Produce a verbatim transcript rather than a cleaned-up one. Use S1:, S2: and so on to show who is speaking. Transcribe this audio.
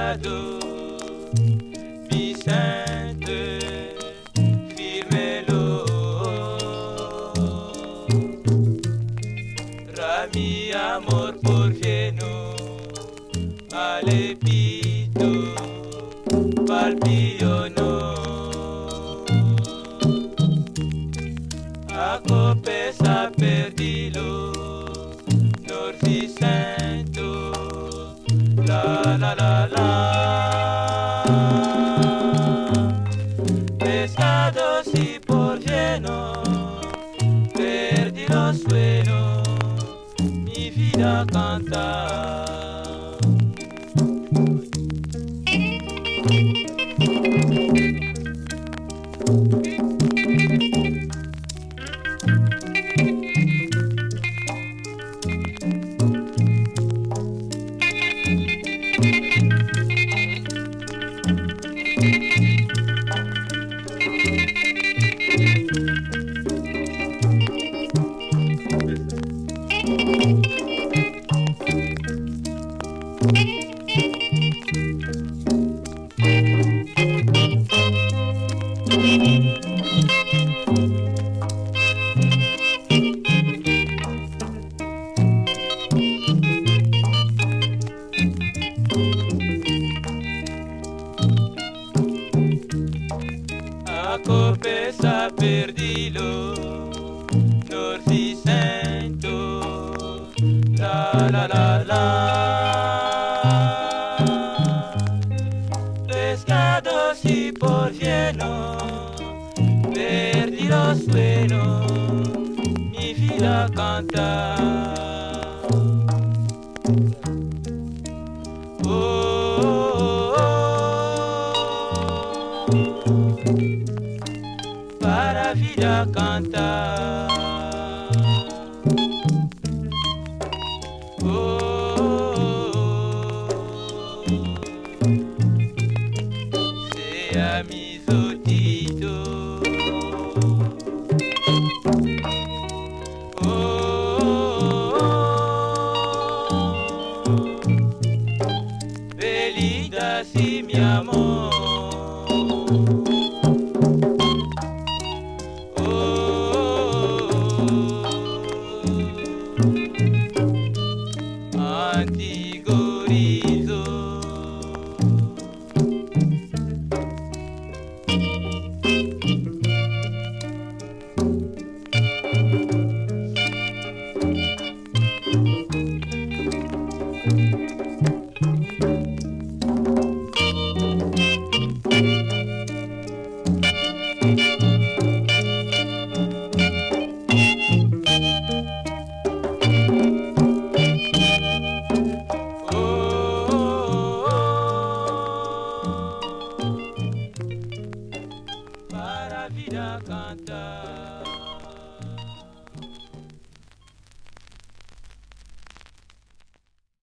S1: Escado, Vicente, firmelo, Rami, amor por Jeannot, Alepito, Palpiono, a pesa perdilo, Norficento, la la la la. Pescado si por Jeannot, perdí los sueños, mi vida canta. Pesa perdilo, Norficento, la la la la. Pescado si por Jeannot, perdí los sueños, mi vida canta. Para vida cantar. Oh, oh, oh, sea mi zotito. Oh, oh, oh, Belinda si mi amor. Para vida cantar.